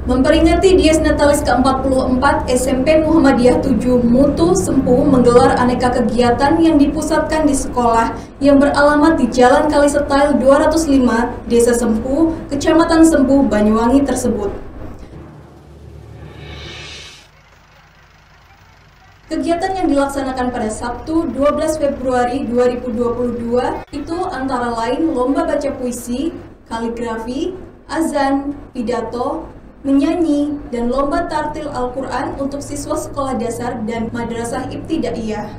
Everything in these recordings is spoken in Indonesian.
Memperingati Dies Natalis ke-44, SMP Muhammadiyah 7 Mutu Sempu menggelar aneka kegiatan yang dipusatkan di sekolah yang beralamat di Jalan Kalisetil 205, Desa Sempu, Kecamatan Sempu, Banyuwangi tersebut. Kegiatan yang dilaksanakan pada Sabtu 12 Februari 2022 itu antara lain lomba baca puisi, kaligrafi, azan, pidato, menyanyi, dan lomba tartil Al-Quran untuk siswa sekolah dasar dan madrasah ibtidaiyah.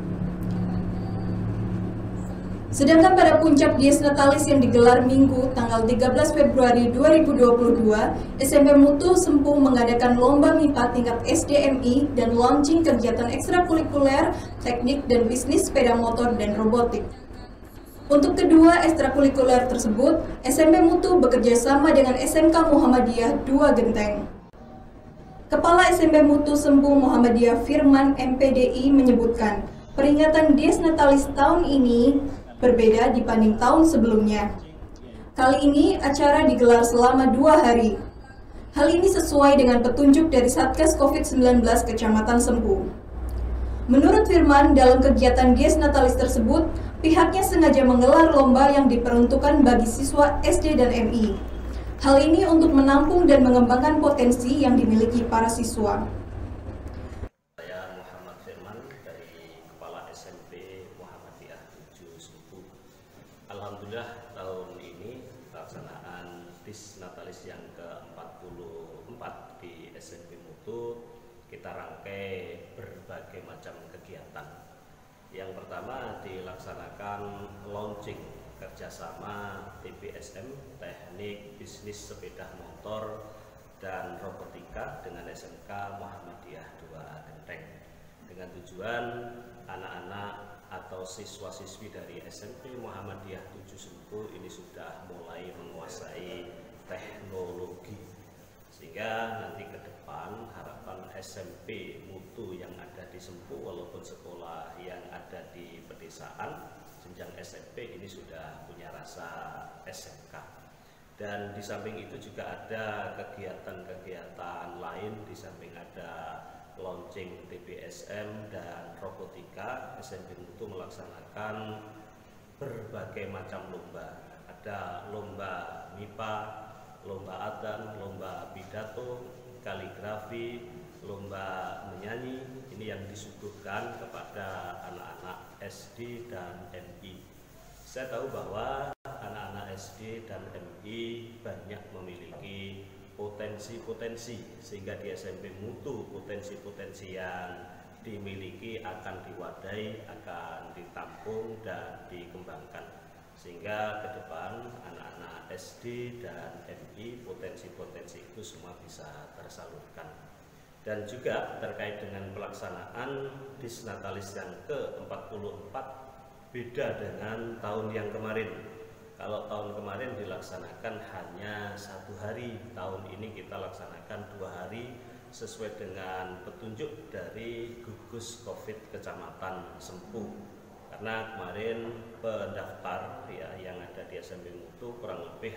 Sedangkan pada puncak Dies Natalis yang digelar Minggu tanggal 13 Februari 2022, SMP Mutu Sempu mengadakan lomba MIPA tingkat SDMI dan launching kegiatan ekstrakurikuler, teknik dan bisnis sepeda motor dan robotik. Untuk kedua ekstrakurikuler tersebut, SMP Mutu bekerja sama dengan SMK Muhammadiyah 2 Genteng. Kepala SMP Mutu Sempu Muhammadiyah Firman MPDI menyebutkan, peringatan Dies Natalis tahun ini berbeda dibanding tahun sebelumnya. Kali ini acara digelar selama 2 hari. Hal ini sesuai dengan petunjuk dari Satgas COVID-19 Kecamatan Sempu. Menurut Firman, dalam kegiatan Dies Natalis tersebut, pihaknya sengaja menggelar lomba yang diperuntukkan bagi siswa SD dan MI. Hal ini untuk menampung dan mengembangkan potensi yang dimiliki para siswa. Saya Muhammad Firman dari Kepala SMP Muhammadiyah 7 Sempu. Alhamdulillah tahun ini pelaksanaan Dies Natalis yang ke-44 di SMP Mutu kita rangkai berbagai macam kegiatan. Yang pertama dilaksanakan launching kerjasama TBSM, teknik bisnis sepeda motor dan robotika dengan SMK Muhammadiyah 2 Genteng. Dengan tujuan anak-anak atau siswa-siswi dari SMP Muhammadiyah 7 Sempu ini sudah mulai menguasai teknologi. Sehingga nanti ke depan harapan SMP Mutu yang ada di Sempu walaupun sekolah yang ada di pedesaan jenjang SMP ini sudah punya rasa SMK. Dan di samping itu juga ada kegiatan-kegiatan lain, di samping ada launching TBSM dan robotika, SMP Mutu melaksanakan berbagai macam lomba. Ada lomba MIPA, lomba adzan, lomba pidato, kaligrafi, lomba menyanyi. Ini yang disuguhkan kepada anak-anak SD dan MI. Saya tahu bahwa anak-anak SD dan MI banyak memiliki potensi-potensi, sehingga di SMP Mutu potensi-potensi yang dimiliki akan diwadahi, akan ditampung dan dikembangkan. Sehingga ke depan anak-anak SD dan MI potensi-potensi itu semua bisa tersalurkan. Dan juga terkait dengan pelaksanaan Dies Natalis yang ke-44 beda dengan tahun yang kemarin. Kalau tahun kemarin dilaksanakan hanya 1 hari, tahun ini kita laksanakan 2 hari sesuai dengan petunjuk dari gugus COVID Kecamatan Sempu. Karena kemarin pendaftar yang ada di SMP Mutu kurang lebih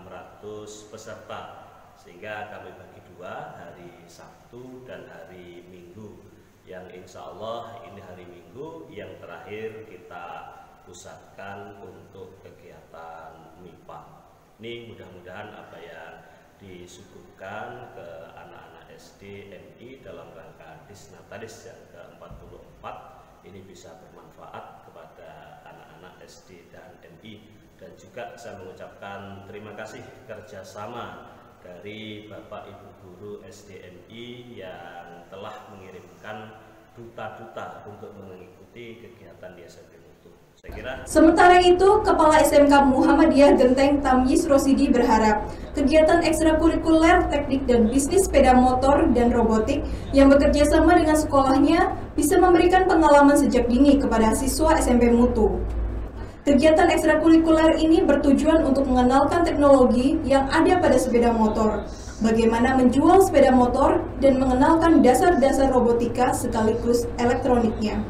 600 peserta, sehingga kami bagi 2, hari Sabtu dan hari Minggu. Yang insya Allah ini hari Minggu yang terakhir kita pusatkan untuk kegiatan MIPA. Ini mudah-mudahan apa yang disuguhkan ke anak-anak SD MI dalam rangka Dies Natalis yang ke-44 ini bisa bermanfaat kepada anak-anak SD dan MI. Dan juga saya mengucapkan terima kasih kerjasama dari Bapak Ibu Guru SDMI yang telah mengirimkan duta-duta untuk mengikuti kegiatan di SMP Mutu. Sementara itu, Kepala SMK Muhammadiyah Genteng Tamyiz Rosidi berharap kegiatan ekstrakurikuler teknik dan bisnis sepeda motor dan robotik yang bekerja sama dengan sekolahnya bisa memberikan pengalaman sejak dini kepada siswa SMP Mutu. Kegiatan ekstrakurikuler ini bertujuan untuk mengenalkan teknologi yang ada pada sepeda motor, bagaimana menjual sepeda motor, dan mengenalkan dasar-dasar robotika sekaligus elektroniknya.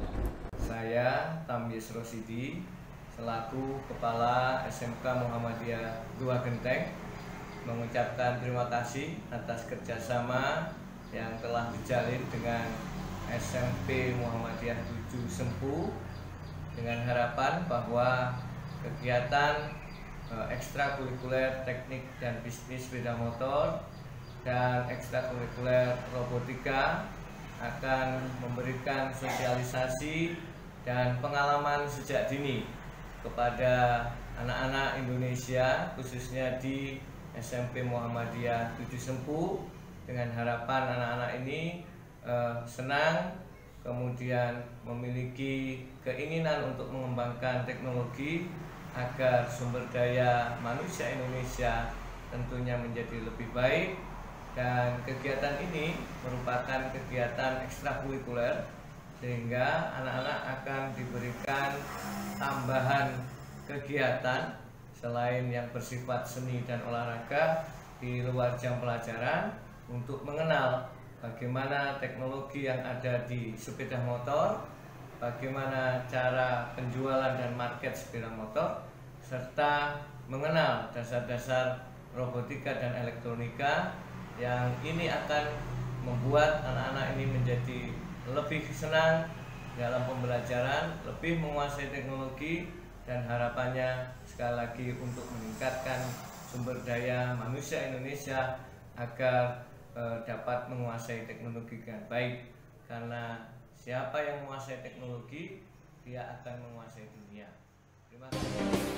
Saya Tamyiz Rosidi selaku Kepala SMK Muhammadiyah 2 Genteng mengucapkan terima kasih atas kerjasama yang telah dijalin dengan SMP Muhammadiyah 7 Sempu, dengan harapan bahwa kegiatan ekstrakurikuler teknik dan bisnis sepeda motor dan ekstrakurikuler robotika akan memberikan sosialisasi dan pengalaman sejak dini kepada anak-anak Indonesia, khususnya di SMP Muhammadiyah 7 Sempu, dengan harapan anak-anak ini senang, kemudian memiliki keinginan untuk mengembangkan teknologi agar sumber daya manusia Indonesia tentunya menjadi lebih baik. Dan kegiatan ini merupakan kegiatan ekstrakurikuler, sehingga anak-anak akan diberikan tambahan kegiatan selain yang bersifat seni dan olahraga di luar jam pelajaran, untuk mengenal bagaimana teknologi yang ada di sepeda motor, bagaimana cara penjualan dan market sepeda motor, serta mengenal dasar-dasar robotika dan elektronika, yang ini akan membuat anak-anak ini menjadi lebih senang dalam pembelajaran, lebih menguasai teknologi, dan harapannya sekali lagi untuk meningkatkan sumber daya manusia Indonesia agar dapat menguasai teknologi dengan baik, karena siapa yang menguasai teknologi, dia akan menguasai dunia. Terima kasih.